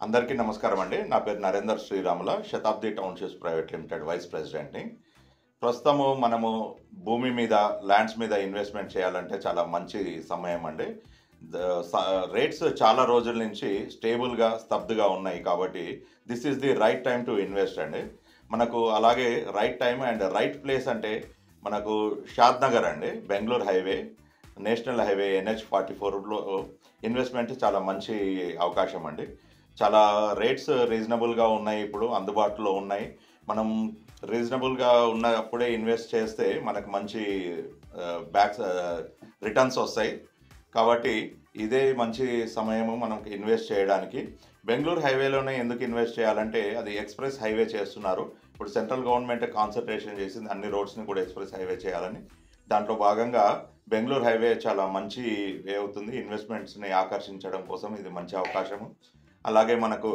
అందరికీ నమస్కారం అండి. నా పేరు Narender Sreeramula, Shatabdi townships private limited vice ప్రెసిడెంట్‌ని. ప్రస్తుతము మనము భూమి మీద, ల్యాండ్స్ మీద ఇన్వెస్ట్‌మెంట్ చేయాలంటే చాలా మంచి సమయం అండి. ద స రేట్స్ చాలా రోజుల నుంచి స్టేబుల్‌గా, స్తబ్దుగా ఉన్నాయి కాబట్టి this is the right time to invest అండి. మనకు అలాగే right time and right place అంటే మనకు షాద్ నగర్ అండి. బెంగుళూరు హైవే, నేషనల్ హైవే NH-44లో ఇన్వెస్ట్‌మెంట్ చాలా మంచి అవకాశం అండి. చాలా రేట్స్ రీజనబుల్‌గా ఉన్నాయి, ఇప్పుడు అందుబాటులో ఉన్నాయి. మనం రీజనబుల్‌గా ఉన్నప్పుడే ఇన్వెస్ట్ చేస్తే మనకు మంచి బ్యాక్స్ రిటర్న్స్ వస్తాయి. కాబట్టి ఇదే మంచి సమయము మనకు ఇన్వెస్ట్ చేయడానికి. బెంగుళూరు హైవేలోనే ఎందుకు ఇన్వెస్ట్ చేయాలంటే అది ఎక్స్‌ప్రెస్ హైవే చేస్తున్నారు. ఇప్పుడు సెంట్రల్ గవర్నమెంట్ కాన్సంట్రేషన్ చేసింది అన్ని రోడ్స్‌ని కూడా ఎక్స్‌ప్రెస్ హైవే చేయాలని. దాంట్లో భాగంగా బెంగుళూరు హైవే చాలా మంచి వే అవుతుంది. ఇన్వెస్ట్మెంట్స్‌ని ఆకర్షించడం కోసం ఇది మంచి అవకాశము. అలాగే మనకు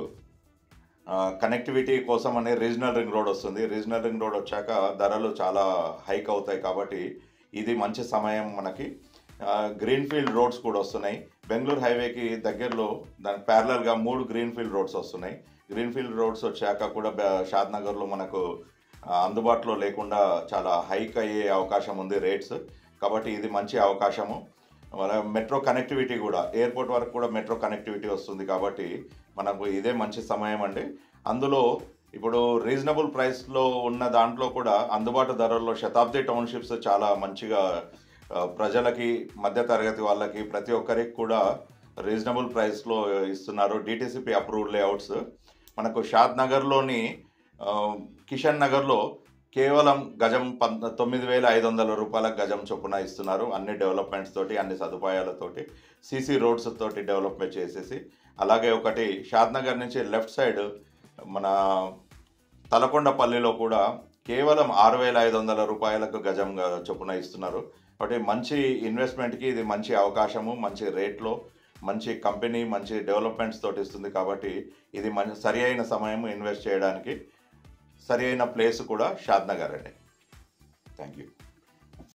కనెక్టివిటీ కోసం అనే రీజనల్ రింగ్ రోడ్ వస్తుంది. రీజనల్ రింగ్ రోడ్ వచ్చాక ధరలు చాలా హైక్ అవుతాయి కాబట్టి ఇది మంచి సమయం మనకి. గ్రీన్‌ఫీల్డ్ రోడ్స్ కూడా వస్తున్నాయి. బెంగుళూరు హైవేకి దగ్గరలో దానికి ప్యారలల్‌గా 3 గ్రీన్‌ఫీల్డ్ రోడ్స్ వస్తున్నాయి. గ్రీన్‌ఫీల్డ్ రోడ్స్ వచ్చాక కూడా షాద్ నగర్‌లో మనకు అందుబాటులో లేకుండా చాలా హైక్ అయ్యే అవకాశం ఉంది రేట్స్. కాబట్టి ఇది మంచి అవకాశము. మన మెట్రో కనెక్టివిటీ కూడా ఎయిర్‌పోర్ట్ వరకు కూడా మెట్రో కనెక్టివిటీ వస్తుంది కాబట్టి మనకు ఇదే మంచి సమయం అండి. అందులో ఇప్పుడు రీజనబుల్ ప్రైస్‌లో ఉన్న దాంట్లో కూడా అందుబాటు ధరల్లో శతాబ్ది టౌన్‌షిప్స్ చాలా మంచిగా ప్రజలకి, మధ్య తరగతి వాళ్ళకి ప్రతి ఒక్కరికి కూడా రీజనబుల్ ప్రైస్‌లో ఇస్తున్నారు. DTCP approved layouts. మనకు షాద్ నగర్‌లోని కిషన్ నగర్‌లో కేవలం గజం 9,500 రూపాయలకు గజం చొప్పున ఇస్తున్నారు. అన్ని డెవలప్‌మెంట్స్ తోటి, అన్ని సదుపాయాలతోటి, సీసీ రోడ్స్ తోటి డెవలప్‌మెంట్ చేసేసి. అలాగే ఒకటి షాద్ నగర్ నుంచి లెఫ్ట్ సైడ్ మన తలకొండపల్లిలో కూడా కేవలం 6,500 రూపాయలకు గజం చొప్పున ఇస్తున్నారు. కాబట్టి మంచి ఇన్వెస్ట్మెంట్‌కి ఇది మంచి అవకాశము. మంచి రేట్‌లో మంచి కంపెనీ, మంచి డెవలప్‌మెంట్స్ తోటి ఇస్తుంది కాబట్టి ఇది సరి అయిన సమయం ఇన్వెస్ట్ చేయడానికి. సరి అయిన ప్లేస్ కూడా షాద్ నగర్ అండి. Thank you.